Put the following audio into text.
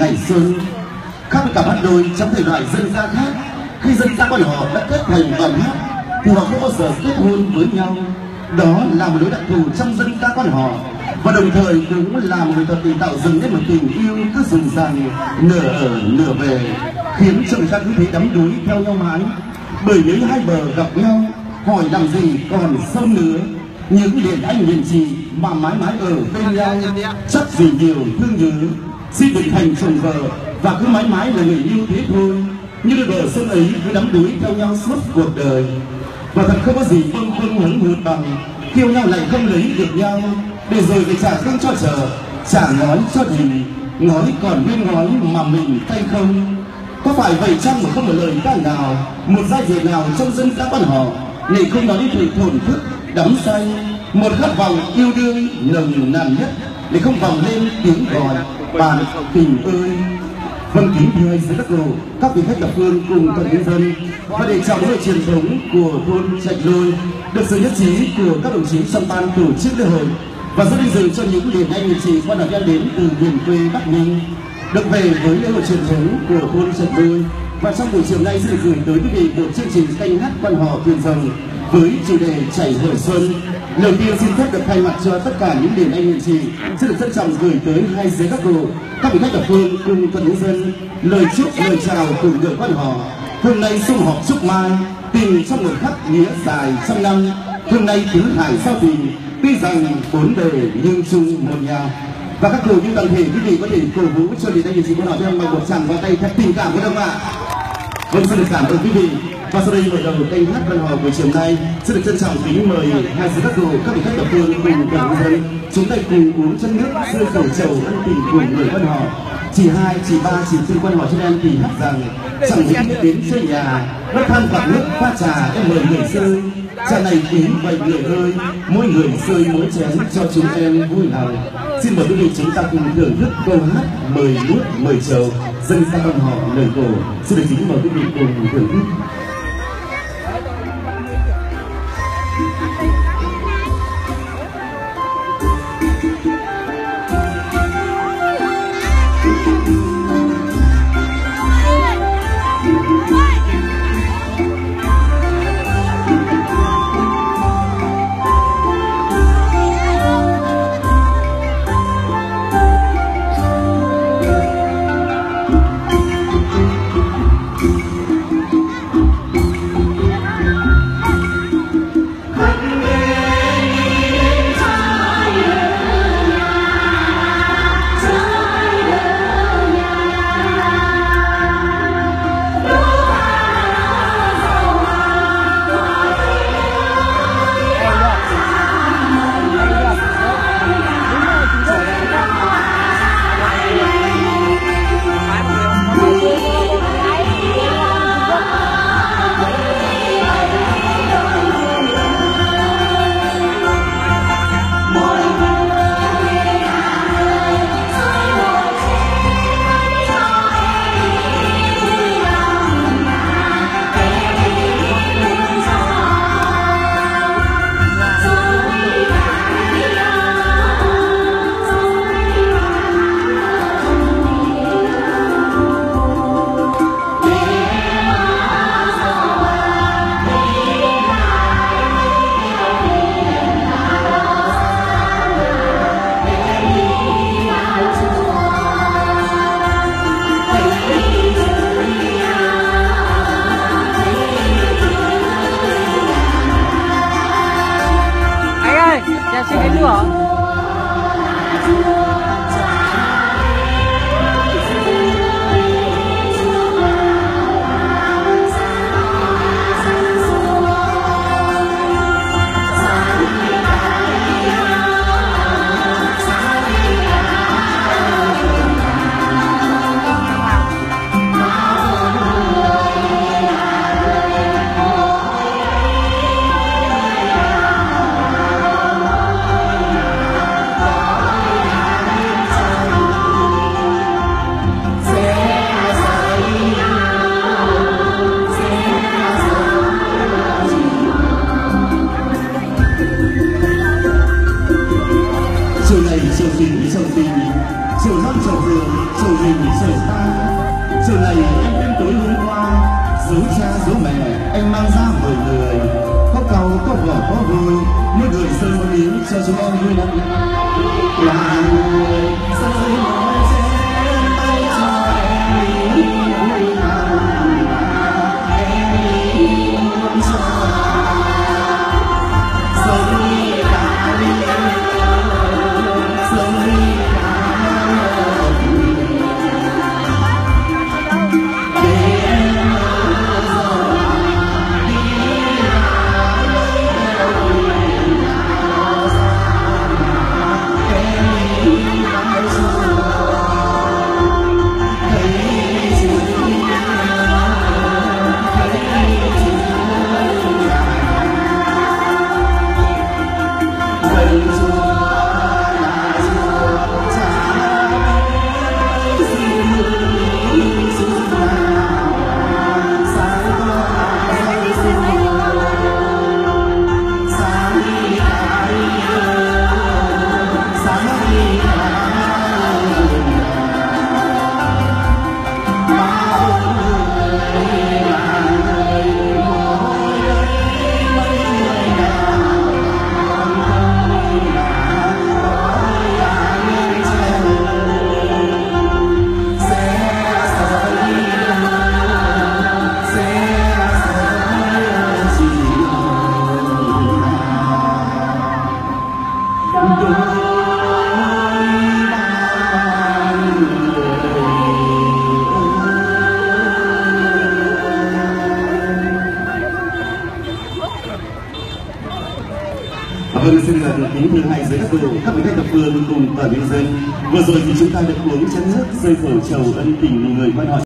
ngày xuân. Khác với cả hát đôi trong thời đại dân gian khác, khi dân gian quan họ đã kết thành đoàn hát thì họ không bao giờ kết hôn với nhau. Đó là một đối đặc thù trong dân ca quan họ, và đồng thời cũng là một nghệ thuật để tạo dựng nên một tình yêu cứ dần dần nửa ở nửa về, khiến cho người ta cứ thế đắm đuối theo nhau mãi. Bởi nếu hai bờ gặp nhau, hỏi làm gì còn sông nữa, những liền anh liền chị mà mãi mãi ở bên nhau, chắc gì nhiều thương nhớ. Xin được thành chồng vợ và cứ mãi mãi là người yêu thế thôi, như đôi bờ sông ấy cứ đắm đuối theo nhau suốt cuộc đời. Và thật không có gì bâng khuâng hứng hụt bằng khi yêu nhau lại không lấy được nhau, để rồi phải trả không cho chờ, trả ngói cho gì, ngói còn nguyên ngói mà mình tay không. Có phải vậy chăng mà không một lời ca nào, một giai điệu nào trong dân ca quan họ này không nói đến sự thổn thức đắm say, một khát vọng yêu đương nồng nàn nhất để không vòng lên tiếng gọi bạn tình ơi. Vâng, kính thưa anh các lộ, các vị khách thập phương cùng toàn nhân dân, và để chào mừng truyền thống của thôn Trạch Lôi được sự nhất trí của các đồng chí trong ban tổ chức lễ hội, và rất vinh dự cho những liền anh chị quan đạo đến từ miền quê Bắc Ninh được về với lễ hội truyền thống của thôn Trạch Lôi. Và trong buổi chiều nay sẽ được gửi tới quý vị một chương trình canh hát quan họ thuyền rồng với chủ đề chảy hồi xuân. Đầu tiên xin phép được thay mặt cho tất cả những liền anh chị sẽ được trân trọng gửi tới hai giới các cụ, các vị khách thập phương cùng toàn nhân dân lời chúc lời chào cùng người quan họ. Hôm nay sum họp chúc mai, tình trong một khắc nghĩa dài trăm năm. Hôm nay tứ hải sao tình, tuy rằng bốn bề nhưng chung một nhà. Và các cụ như toàn thể quý vị có thể cổ vũ cho liền anh chị quan họ theo bằng một tràng vào tay thật tình cảm của đông ạ. Vâng, xin được cảm ơn quý vị. Và sau đây mở đầu kênh hát văn họ buổi chiều nay sẽ được trân trọng kính mời hai giới các cụ, các vị khách thập phương cùng toàn nhân dân chúng ta cùng uống chân nước rơi khẩu trầu ân tình của người quan họ. Chị hai, chị ba, chị tư quan họ cho em thì hát rằng chẳng nghĩ đến chơi nhà, nó than bạc nước pha trà em mời người rơi. Trà này quý vậy người ơi, mỗi người rơi mỗi chén cho chúng em vui lòng. Xin mời quý vị chúng ta cùng thưởng thức câu hát mời nước mời trầu dân ca quan họ lời cổ. Xin được kính mời quý vị cùng thưởng thức. là người rơi mỏi trên tay cho em đi muốn cho sống đi cả đi sống đi Vâng, xin được kính thưa hai giới các cụ, các vị khách thập phương cùng toàn nhân dân. Vừa rồi thì chúng ta được uống chén nước rơi phở trầu ân tình người quan họ.